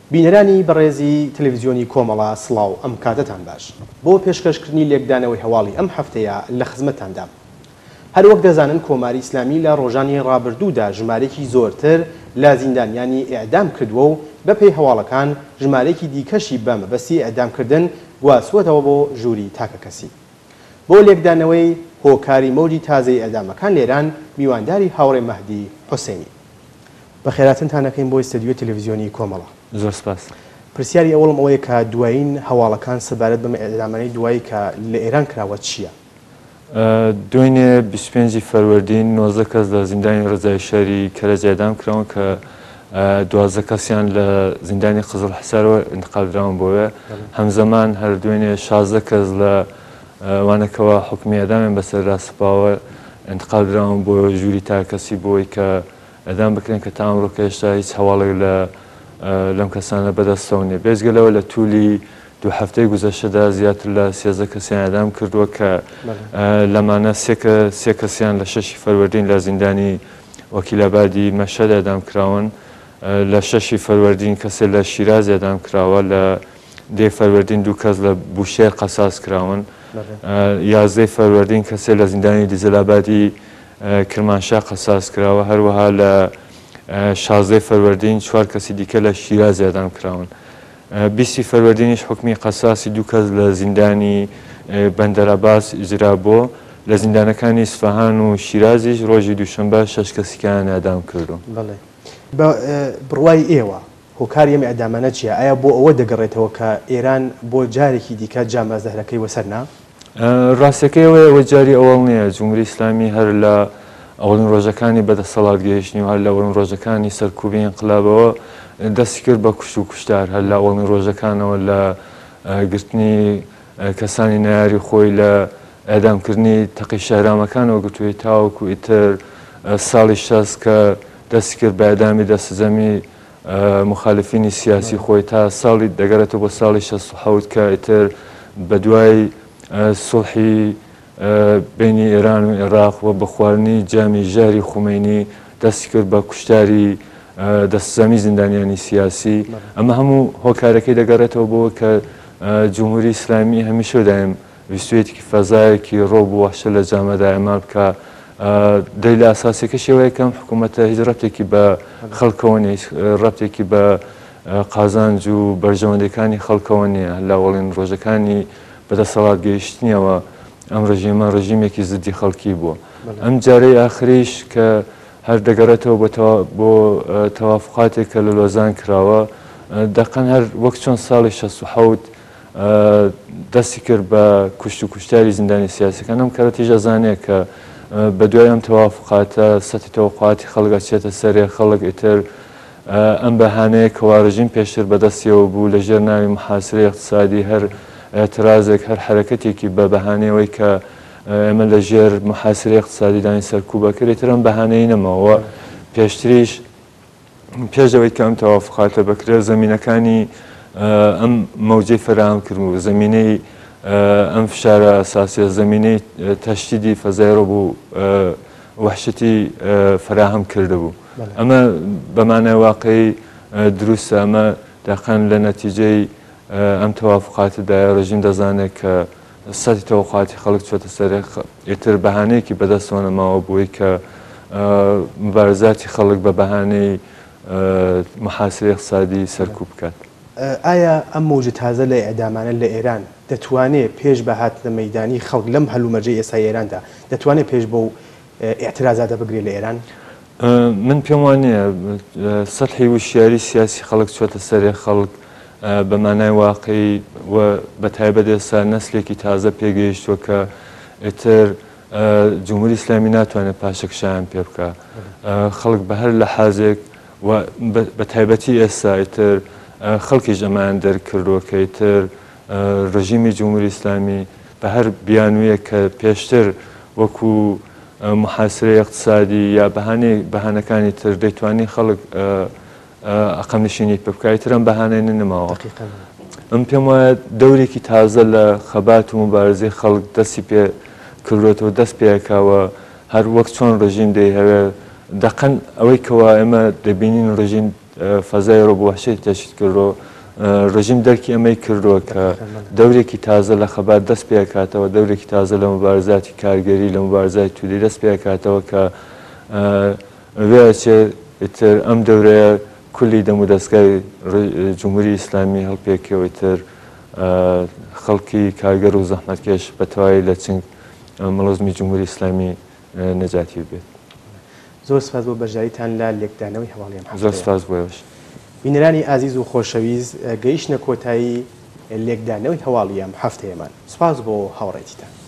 بینەرانی بەڕێزی تەلەڤیزیۆنی کۆمەڵا سڵاو ئەم کاتتان باش بۆ پێشکەشکردنی لێکدانەوەی هەواڵی ئەم هەفتەیە لە خزمەتتاندا. هەر وەک دەزانن کۆماری ئیسلامی لە ڕۆژانی ڕابردوودا ژمارەیەکی زۆرتر لە زیندانیانی ئێعدام کردووە و بەپێی هەواڵەکان ژمارەیەکی دیکەشی بە مەبەستی ئێعدامکردن گواستووەتەوە بۆ ژووری تاکە کەسی. بۆ لێکدانەوەی هۆکاری مەوجی تازەی ئێعدامەکان لێران میوانداری هاوڕێ مەهدی حوسێنی. بەخێراتنتان دەکەین بۆ ئستودیۆ تەلەڤیزیۆنی کۆمەڵا. زۆر سپاس. پرسیاری ئەوڵم ئەوەیە کە دوایین هەواڵەکان سەبارەت بەم ئێعدامانەی دوایی کە لە ئێران کراوە چییە؟ دوێنێ 25 فەروەردین 19 کەس لە زیندانی ڕزای شاری کەرەج ئێعدام کراون کە 12 کەسیان لە زیندانی قزل حسارەوە انتقالراون بۆوە. هەمزەمان هەر دوێنێ 16 کەس لە وانەکەوە حکمی ئێعدامیان بەسەر راسپاوە انتقالراون بۆ ژووری تاکەسی بۆی کە ئێعدام بکرێن کە تا ئەمڕۆکە هێشتا هیچ هەواڵێک لەم کەسانە بەدەستەوە نیە. بێجگەلەوە لە توولی دوو هەفتەی گوزەشتەدا زیاتر لە 13 کەسیان ئێعدام کردووە کە لەمانە سێ کەسیان لە 6 فەروەردین لە زیندانی وەکیلابادی مەشهەد ئێعدام کراون، لە 6 فەروەردین کەسێک لە شیراز ئێعدام کراوە، لە 10 فەروەردین 2 کەس لە بوشێر قەساس کراون، 11 فەروەردین کەسێک لە زیندانی دیزەلابادی کرمانشاه قەساس کراوە، هەروەها لە 16 فەروەردین 4 کەسی دیکە لە شیراز ئێعدام کراون. 20 فەروەردینیش حکمی قەساسی 2 کەس لە زیندانی بەندەرعەباس ئیجرا بووە. لە زیندانەکانی ئیسفەهان و شیرازیش ڕۆژی دووشەمبە 6 کەسیان ئێعدام کردو. بڕوای ئێوە هۆکاری ئەم ئێعدامانە چییە؟ ئایا بۆ ئەوە دەگەڕێتەوە کە ئێران بۆ جارێکی دیکە جامەزدەهرەکەی وەسەر نا؟ ڕاستەکەی ئەوە جاری ئەوڵ نییە. جمهوری ئیسلامی هەر لە ئەوڵین ڕۆژەکانی بەدەسەڵات گەیشتنی و هەر لە ئەوڵین ڕۆژەکانی سەرکوبی ئینقلابەوە دەستی کرد بە کوشت و کوشتار، هەر لە ئەوڵین ڕۆژەکانەوە لە گرتنی کەسانی نایاری خۆی لە ئێعدامکردنی تەقی شەهرامەکانەوە گرتووی تاوەکو ئیتر ساڵی 60 کە دەستی کرد بە ئێعدامی دەستەجەمی مخالفینی سیاسی خۆی تا ساڵی دەگەڕێتەوە بۆ ساڵی 67 کە ئیتر بە دوای سوڵحی بینی ئێران و عێراق و بە خواردنی جامی ژاری خومینی دەستی کرد بە کوشتاری دەستەجەمی زیندانیانی سیاسی. ئەمە هەموو هۆکارەکەی دەگەڕێتەوە بۆ کە جمهوری ئیسلامی هەمیشە دایم ویستوێتێکی فەزایەکی ڕۆب و وەحشە لە جامەدا ئێمال بکە. دەی لە ئاساسیەکەشی ئەوەیە کەم حکوومەتە هیچ ڕەبتێکی بە خەڵکەوە نیە، ڕەبتێکی بە قازانج و بەرژەوەندەکانی خەڵکەوە نییە. لە وەڵین ڕۆژەکانی بەدەسەڵات گەیشتنیەوە ئەم ڕژیمە ڕژیمێکی زدی خەڵکی بووە. ئەم جارەی ئاخریش کە هەر دەگەڕێتەوە بۆ تەوافقاتێک کە لە لۆزان کراوە، دەقەن هەر وەک چۆن ساڵی 67 دەستی کرد بە کوشت و کوشتاری زیندانی سیاسیەکان. ئەم کارە تیژەزانەیە کە بە دوای ئەم تەوافقاتە سەتی تەوقعاتی خەڵک چێتە سەرێ، خەڵک ئیتر ئەم بەهانەیە کەوا ڕژیم پێشتر بەدەستیەوە بوو لەژێر ناوی محاسرەی اقتصادی هەر اعتراضێک هەر حرەکەتێکی بە بەهانەیەوەی کە ئێمە لە ژێر محاسرەی اقتصادیدانی سەرکوبە کردێتتر ئەم بەهانەی نەماوە. پێشتریش پێشەوەی کە ئەم تەوافقاتە بکرێت زەمینەکانی ئەم مەوجەی فراهم کردبوو، زەمینەی ئەم فشارە ئەساسیە، زەمینەی تەشدیدی فەزای ڕۆب و وەحشەتی فراهم کردبوو. ئەمە بەمانای واقعی دروستە. ئەمە دەقەن لە نەتیجەی ئەم تەوافقاتدایە ڕژیم دەزانێت کە سەتی تەوقعاتی خەڵک چۆتە سەرێ، ئیتر بەهانەیەکی بەدەستەوە نەماوە بووی کە مبارزاتی خەڵک بە بەهانەی محاسرەی اقتصادی سەرکوب بکات. ئایا ئەم مەوجە تازە لە ئێعدامانە لە ئێران دەتوانێت پێش بەهاتنە مەیدانی خەڵک لەم هەلومەرجەی ئێستا ئێراندا دەتوانێت پێش بەو ئێعترازاتە بگرێت لە ئێران؟ من پێم وانە سەرحی وشیاری سیاسی خەڵک چۆتە سەرێ، خەڵک بەمانای واقعی و بە تایبەت ئێستا نەسلێکی تازە پێگەیشتووە کە ئیتر جمهوری ئیسلامی ناتوانێت پاشەکشیان پێ بکە. خەڵک بە هەر لە حازێک و بە تایبەتی ئێستا ئیتر خەڵکیش ئەمان دەرکردووە کە ئیتر ڕژیمی جمهوری ئیسلامی بە هەر بیانوویە کە پێشتر وەکو محاسرەی اقتصادی یا بەهانەکانی تر دەیتوانی خەڵک ئەقەم نشینی پێ بکات، تر ئەم بەهانەی نەماوە. ئەم پێم وایە دەورێکی تازە لە خەبات و مبارزەی خەڵک دەستی پێ کردوێتەوە، دەست پێکاوە هەر وەک چۆن ڕژیم دەیهەوێ دەقەن ئەوەی کەوا ئێمە دەبینین ڕژیم فەزای ڕۆ بۆ وحشەی تەشکیل کردەوە ڕژیم دەرکی ئەمەی کردووە کە دەورێکی تازە لە خەبات دەست پێکاتەوە دەورێکی تازە لە مبارزاتی کارگەری لە مبارزای توودی دەست پێکاتەوە کە وێچێتتر ئەم دەورەیە کولی دەم و دەستگای جمهوری ئیسلامی هەڵپێکەوەتر خەڵکی کارگەر و زەحمەتکێش بەتەواوی لە چنگ مەڵۆزمی جمهوری ئیسلامی نەجاتی بێت. زۆر سپاس بۆ بەژاریتان لە لێکدانەوەی هەواڵی ئەم هەفتەیە. زۆر سپاس بۆیەوەش. بینەرانی ئازیز و خۆشەویست گەیشتنە کۆتایی لێکدانەوەی هەواڵی ئەم هەفتەیەمان. سپاس بۆ هاوڕێیتان.